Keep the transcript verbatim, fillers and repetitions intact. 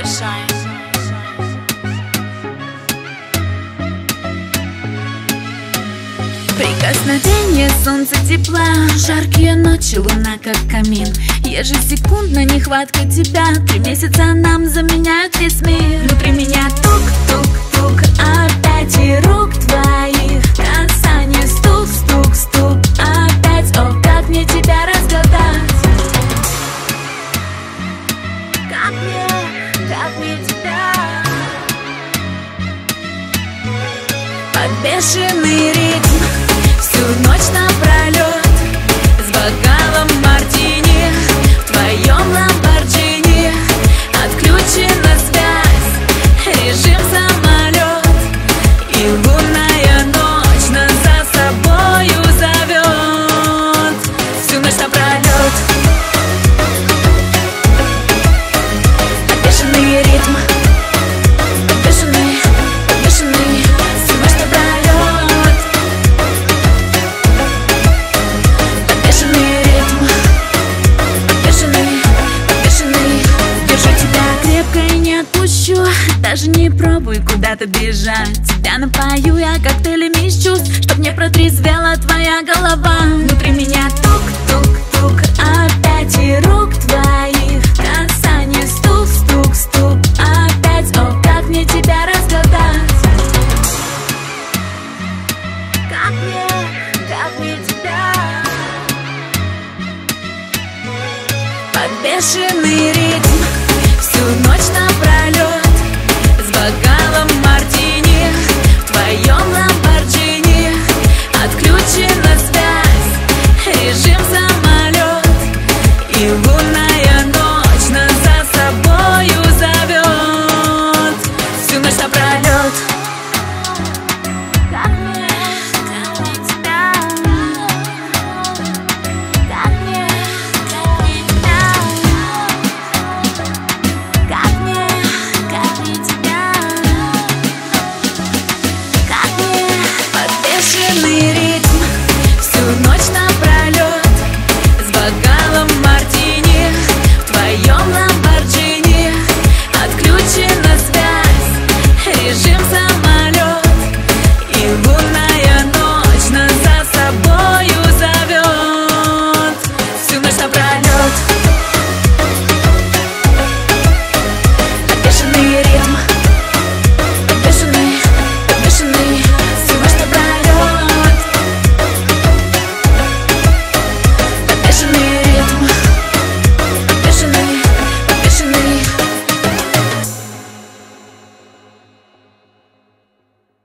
Прикосновение солнца тепла, жаркие ночи, луна как камин. Ежесекундно нехватка тебя, три месяца нам заменяют весь мир. Внутри меня тук-тук-тук, опять и рук твоих касание, стук-стук-стук, опять. О, как мне тебя разгадать? Как мне, как мне тебя? Под бешеный ритм всю ночь напролет, с бокалом мартини в твоем ламборджини. Отключена связь, режим самолет, и лунная ночь нас за собою зовет. Всю ночь напролет, под бешеный ритм, под бешеный, под бешеный, всю ночь напролет. Даже не пробуй куда-то бежать, тебя напою я коктейлями из чувств, чтоб не протрезвела твоя голова. Внутри меня тук-тук-тук, опять и рук твоих касание, стук-стук-стук, опять. О, как мне тебя разгадать? Как мне, как мне тебя? Под бешеный ритм